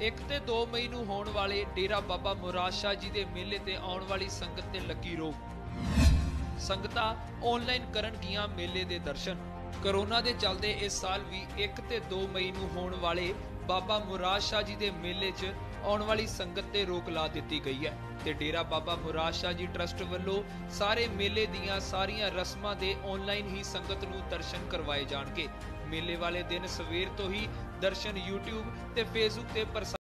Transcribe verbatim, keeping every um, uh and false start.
एक ते दो मई ਨੂੰ ਹੋਣ ਵਾਲੇ ਡੇਰਾ ਬਾਬਾ ਮੁਰਾਦ ਸ਼ਾਹ ਜੀ ਦੇ ਮੇਲੇ ਤੇ ਆਉਣ ਵਾਲੀ ਸੰਗਤ ਤੇ ਲੱਗੀ ਰੋਕ। ਸੰਗਤਾਂ ਆਨਲਾਈਨ ਕਰਨਗੀਆਂ ਮੇਲੇ ਦੇ ਦਰਸ਼ਨ। ਕੋਰੋਨਾ ਦੇ ਚੱਲਦੇ ਇਸ ਸਾਲ ਵੀ एक ਤੇ दो ਮਈ ਨੂੰ ਹੋਣ ਵਾਲੇ ਬਾਬਾ ਮੁਰਾਦ ਸ਼ਾਹ ਜੀ ਦੇ ਮੇਲੇ 'ਚ ਆਉਣ ਵਾਲੀ ਸੰਗਤ ਤੇ ਰੋਕ ਲਾ ਦਿੱਤੀ ਗਈ ਹੈ ਤੇ ਡੇਰਾ ਬਾਬਾ ਮੁਰਾਦ ਸ਼ਾਹ ਜੀ ਟਰਸਟ ਵੱਲੋਂ ਸਾਰੇ ਮੇਲੇ ਦੀਆਂ ਸਾਰੀਆਂ ਰਸਮਾਂ ਦੇ ਆਨਲਾਈਨ ਹੀ ਸੰਗਤ ਨੂੰ ਦਰਸ਼ਨ ਕਰਵਾਏ ਜਾਣਗੇ। ਮੇਲੇ ਵਾਲੇ ਦਿਨ ਸਵੇਰ ਤੋਂ ਹੀ ਦਰਸ਼ਨ YouTube ਤੇ Facebook ਤੇ